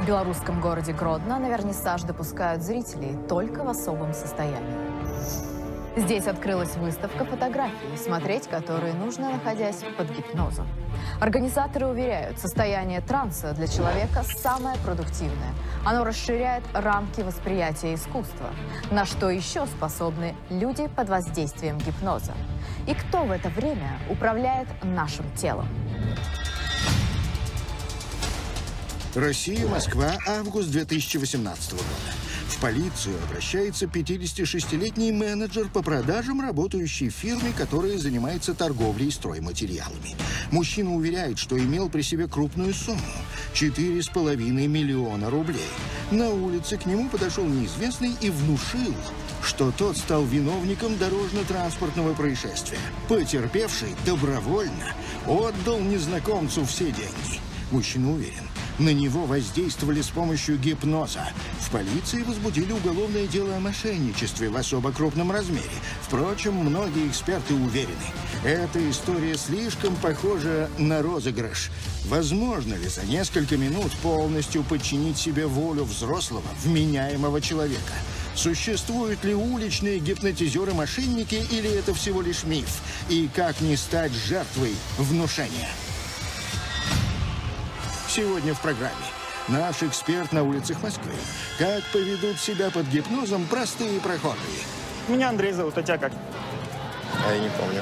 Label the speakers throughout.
Speaker 1: белорусском городе Гродно на вернисаж допускают зрителей только в особом состоянии. Здесь открылась выставка фотографий, смотреть которые нужно, находясь под гипнозом. Организаторы уверяют, состояние транса для человека самое продуктивное. Оно расширяет рамки восприятия искусства. На что еще способны люди под воздействием гипноза? И кто в это время управляет нашим телом?
Speaker 2: Россия, Москва, август 2018 года. В полицию обращается 56-летний менеджер по продажам, работающий в фирме, которая занимается торговлей стройматериалами. Мужчина уверяет, что имел при себе крупную сумму – 4,5 миллиона рублей. На улице к нему подошел неизвестный и внушил, что тот стал виновником дорожно-транспортного происшествия. Потерпевший добровольно отдал незнакомцу все деньги. Мужчина уверен, на него воздействовали с помощью гипноза. В полиции возбудили уголовное дело о мошенничестве в особо крупном размере. Впрочем, многие эксперты уверены, эта история слишком похожа на розыгрыш. Возможно ли за несколько минут полностью подчинить себе волю взрослого, вменяемого человека? Существуют ли уличные гипнотизеры-мошенники или это всего лишь миф? И как не стать жертвой внушения? Сегодня в программе наш эксперт на улицах Москвы. Как поведут себя под гипнозом простые прохожие.
Speaker 3: Меня Андрей зовут, а тебя как?
Speaker 4: А я не помню.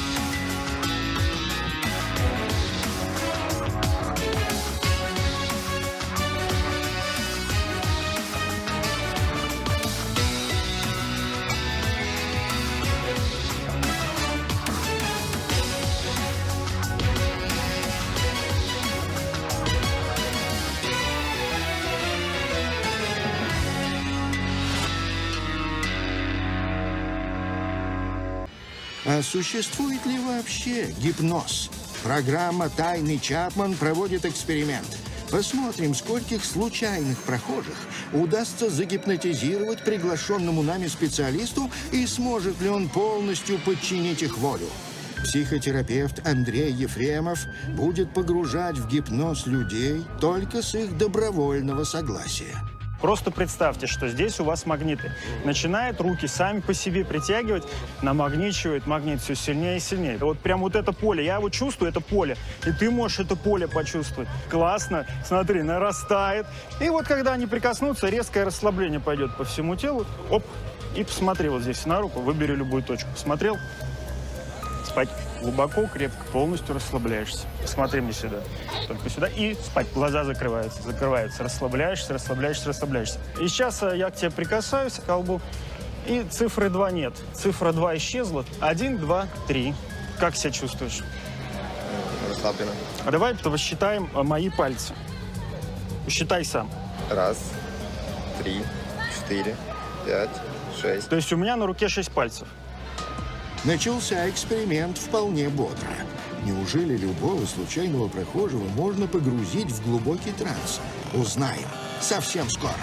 Speaker 2: А существует ли вообще гипноз? Программа «Тайны Чапман» проводит эксперимент. Посмотрим, скольких случайных прохожих удастся загипнотизировать приглашенному нами специалисту и сможет ли он полностью подчинить их волю. Психотерапевт Андрей Ефремов будет погружать в гипноз людей только с их добровольного согласия.
Speaker 3: Просто представьте, что здесь у вас магниты. Начинают руки сами по себе притягивать, намагничивает магнит все сильнее и сильнее. Вот прям вот это поле, я его чувствую, это поле, и ты можешь это поле почувствовать. Классно, смотри, нарастает. И вот когда они прикоснутся, резкое расслабление пойдет по всему телу. Оп, и посмотри вот здесь на руку, выбери любую точку. Посмотрел? Спать глубоко, крепко, полностью расслабляешься. Смотри мне сюда, только сюда, и спать. Глаза закрываются, расслабляешься, расслабляешься, расслабляешься. И сейчас я к тебе прикасаюсь, к колбу, и цифры 2 нет. Цифра 2 исчезла. 1, 2, 3. Как себя чувствуешь?
Speaker 4: Расслабленно.
Speaker 3: А давай посчитаем мои пальцы. Считай сам.
Speaker 4: 1, 3, 4, 5, 6.
Speaker 3: То есть у меня на руке 6 пальцев.
Speaker 2: Начался эксперимент вполне бодро. Неужели любого случайного прохожего можно погрузить в глубокий транс? Узнаем совсем скоро.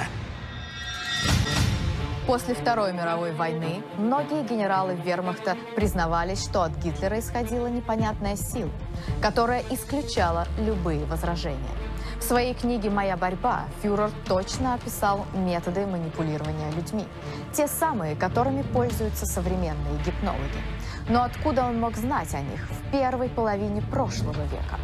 Speaker 1: После Второй мировой войны многие генералы вермахта признавались, что от Гитлера исходила непонятная сила, которая исключала любые возражения. В своей книге «Моя борьба» фюрер точно описал методы манипулирования людьми. Те самые, которыми пользуются современные гипнологи. Но откуда он мог знать о них в первой половине прошлого века?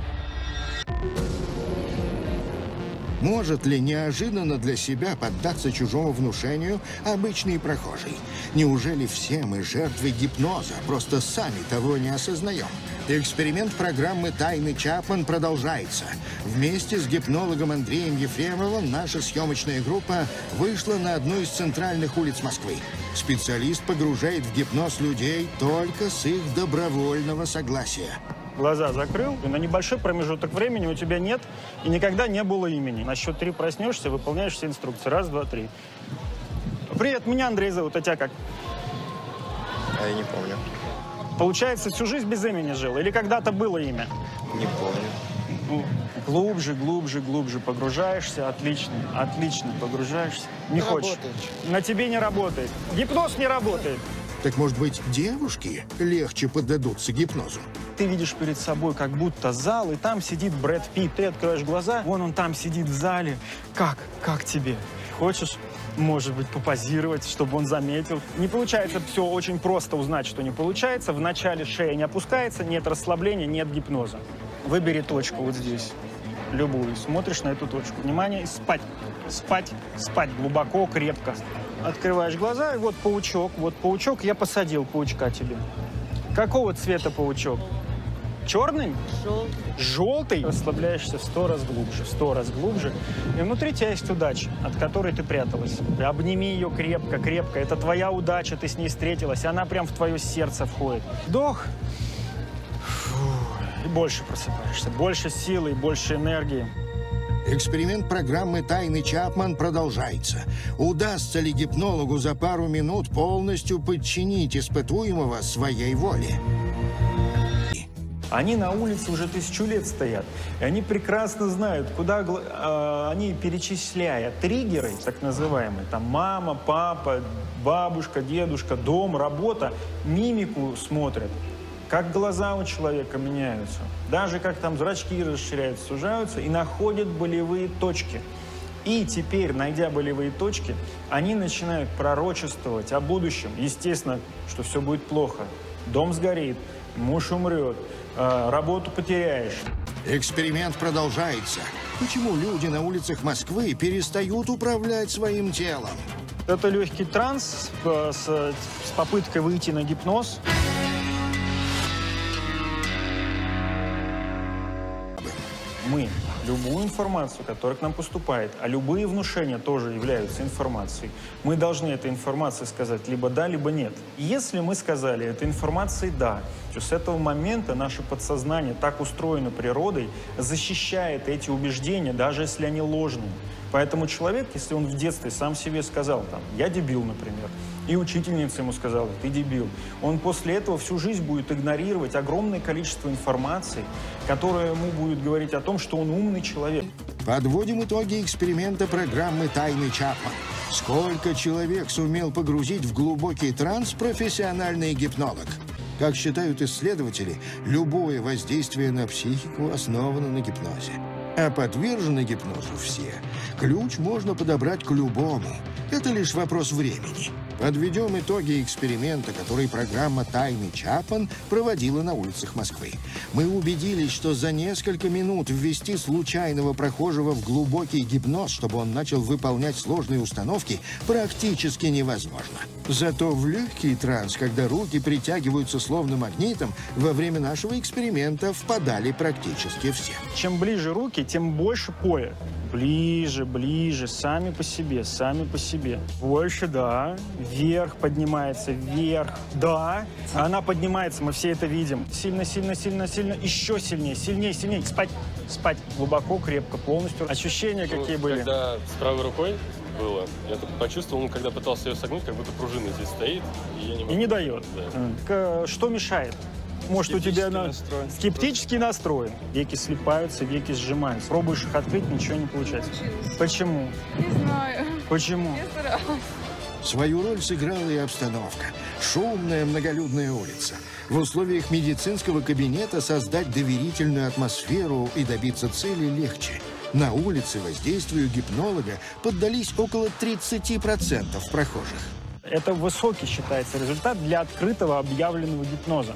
Speaker 2: Может ли неожиданно для себя поддаться чужому внушению обычный прохожий? Неужели все мы жертвы гипноза, просто сами того не осознаем? Эксперимент программы «Тайны Чапман» продолжается. Вместе с гипнологом Андреем Ефремовым наша съемочная группа вышла на одну из центральных улиц Москвы. Специалист погружает в гипноз людей только с их добровольного согласия.
Speaker 3: Глаза закрыл, и на небольшой промежуток времени у тебя нет и никогда не было имени. На счет 3 проснешься, выполняешь все инструкции. 1, 2, 3. Привет, меня Андрей зовут, а тебя как?
Speaker 4: А я не помню.
Speaker 3: Получается, всю жизнь без имени жил? Или когда-то было имя?
Speaker 4: Не помню.
Speaker 3: Ну, глубже, глубже, глубже погружаешься. Отлично, отлично погружаешься. Не хочешь.
Speaker 4: Работает.
Speaker 3: На тебе не работает. Гипноз не работает.
Speaker 2: Так, может быть, девушки легче поддадутся гипнозу?
Speaker 3: Ты видишь перед собой как будто зал, и там сидит Брэд Питт. Ты открываешь глаза, вон он там сидит в зале. Как тебе? Хочешь, может быть, попозировать, чтобы он заметил? Не получается все очень просто узнать, что не получается. Вначале шея не опускается, нет расслабления, нет гипноза. Выбери точку вот здесь, любую, смотришь на эту точку. Внимание, и спать, спать, спать глубоко, крепко. Открываешь глаза, и вот паучок, я посадил паучка тебе. Какого цвета паучок? Черный?
Speaker 5: Желтый.
Speaker 3: Желтый? Расслабляешься в 100 раз глубже. И внутри тебя есть удача, от которой ты пряталась. Обними ее крепко, крепко. Это твоя удача, ты с ней встретилась. Она прям в твое сердце входит. Вдох. Фу. И больше просыпаешься. Больше силы и больше энергии.
Speaker 2: Эксперимент программы «Тайны Чапман» продолжается. Удастся ли гипнологу за пару минут полностью подчинить испытуемого своей воле?
Speaker 3: Они на улице уже 1000 лет стоят, и они прекрасно знают, куда они, перечисляя триггеры, так называемые, там мама, папа, бабушка, дедушка, дом, работа, мимику смотрят, как глаза у человека меняются, даже как там зрачки расширяются, сужаются, и находят болевые точки. И теперь, найдя болевые точки, они начинают пророчествовать о будущем. Естественно, что все будет плохо. Дом сгорит, муж умрет, работу потеряешь.
Speaker 2: Эксперимент продолжается. Почему люди на улицах Москвы перестают управлять своим телом?
Speaker 3: Это легкий транс с попыткой выйти на гипноз. Мы любую информацию, которая к нам поступает, а любые внушения тоже являются информацией, мы должны этой информации сказать либо да, либо нет. Если мы сказали этой информации да, то с этого момента наше подсознание так устроено природой, защищает эти убеждения, даже если они ложные. Поэтому человек, если он в детстве сам себе сказал, там, я дебил, например, и учительница ему сказала, ты дебил, он после этого всю жизнь будет игнорировать огромное количество информации, которая ему будет говорить о том, что он умный человек.
Speaker 2: Подводим итоги эксперимента программы «Тайны Чапман». Сколько человек сумел погрузить в глубокий транс профессиональный гипнолог? Как считают исследователи, любое воздействие на психику основано на гипнозе. А подвержены гипнозу все. Ключ можно подобрать к любому. Это лишь вопрос времени. Подведем итоги эксперимента, который программа «Тайны Чапман» проводила на улицах Москвы. Мы убедились, что за несколько минут ввести случайного прохожего в глубокий гипноз, чтобы он начал выполнять сложные установки, практически невозможно. Зато в легкий транс, когда руки притягиваются словно магнитом, во время нашего эксперимента впадали практически все.
Speaker 3: Чем ближе руки, тем больше поле. Ближе, ближе, сами по себе, сами по себе. Больше, да. Вверх поднимается, вверх, да. Она поднимается, мы все это видим. Сильно, сильно, сильно, сильно. Еще сильнее, сильнее, сильнее. Спать, спать. Глубоко, крепко, полностью. Ощущения какие были?
Speaker 6: Когда с правой рукой было, я так почувствовал, когда пытался ее согнуть, как будто пружина здесь стоит, и я не могу.
Speaker 3: И не дает.
Speaker 6: Да.
Speaker 3: Что мешает? Может, у тебя скептический настрой. Веки слипаются, веки сжимаются. Пробуешь их открыть, ничего не получается. Почему?
Speaker 5: Не знаю.
Speaker 3: Почему?
Speaker 5: Я старалась.
Speaker 2: Свою роль сыграла и обстановка. Шумная многолюдная улица. В условиях медицинского кабинета создать доверительную атмосферу и добиться цели легче. На улице воздействию гипнолога поддались около 30% прохожих.
Speaker 3: Это высокий, считается, результат для открытого объявленного гипноза.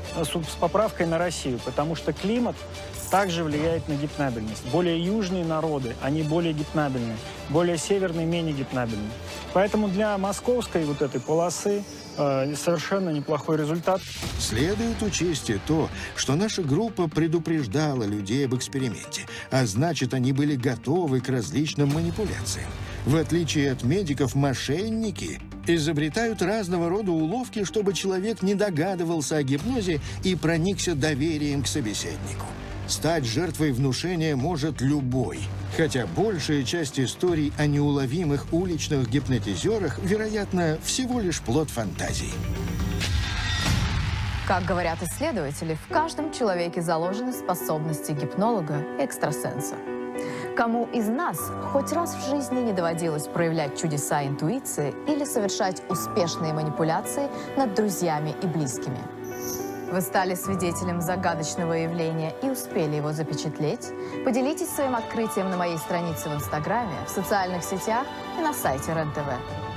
Speaker 3: С поправкой на Россию, потому что климат также влияет на гипнабельность. Более южные народы, они более гипнабельные, более северные менее гипнабельные. Поэтому для московской вот этой полосы совершенно неплохой результат.
Speaker 2: Следует учесть и то, что наша группа предупреждала людей об эксперименте, а значит, они были готовы к различным манипуляциям. В отличие от медиков, мошенники изобретают разного рода уловки, чтобы человек не догадывался о гипнозе и проникся доверием к собеседнику. Стать жертвой внушения может любой, хотя большая часть историй о неуловимых уличных гипнотизерах, вероятно, всего лишь плод фантазий.
Speaker 1: Как говорят исследователи, в каждом человеке заложены способности гипнолога и экстрасенса. Кому из нас хоть раз в жизни не доводилось проявлять чудеса интуиции или совершать успешные манипуляции над друзьями и близкими? Вы стали свидетелем загадочного явления и успели его запечатлеть? Поделитесь своим открытием на моей странице в Инстаграме, в социальных сетях и на сайте РЕН-ТВ.